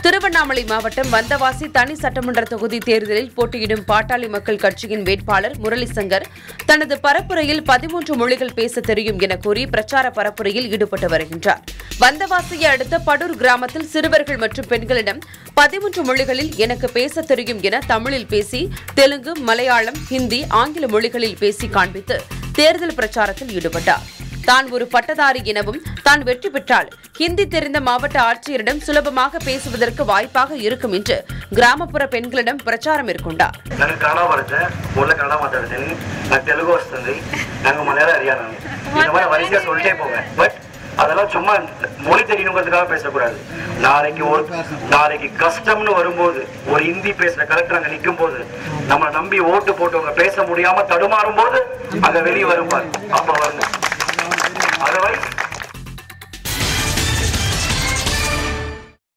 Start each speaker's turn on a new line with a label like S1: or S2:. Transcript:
S1: திருவண்ணாமலை மாவட்டம் வந்தவாசி தனி சட்டமன்ற தொகுதி தேர்தலில் போட்டியிடும் பாட்டாளி மக்கள் கட்சியின் வேட்பாளர் முரளி சங்கர் தனது பரப்புரையில் 13 மொழிகள் பேச தெரியும் என கூறி பிரச்சார பரப்புரையில் ஈடுபட்டு வருகின்றார். வந்தவாசியை அடுத்த படூர் கிராமத்தில் சிறுவர்கள் மற்றும் பெண்களிடம் 13 மொழிகளில் எனக்கு பேச தெரியும் என தமிழில் பேசி தெலுங்கு, மலையாளம், ஹிந்தி, ஆங்கில மொழிகளில் பேசி காண்பித்து தேர்தல் பிரச்சாரத்தில் ஈடுபட்டார். தான் ஒரு பட்டதாரி எனவும் தான் வெற்றி பெற்றால் ஹிந்தி தெரிந்த மாவட்ட ஆட்சியரிடம் சுலபமாக பேசுவதற்கு வாய்ப்பாக இருக்கும் என்று கிராமப்புற பெண்களிடம் பிரச்சாரம் மேற்கொண்டார்.
S2: அதெல்லாம் சும்மா மொழி தெரியணுங்கிறதுக்காக பேசக்கூடாது. நாளைக்கு கஷ்டம்னு வரும்போது ஒரு ஹிந்தி பேசுற கலெக்டர் அங்க நிற்கும் போது நம்ம நம்பி ஓட்டு போட்டவங்க பேச முடியாம தடுமாறும் போது அங்க வெளியே வரும் அப்ப வரணும்.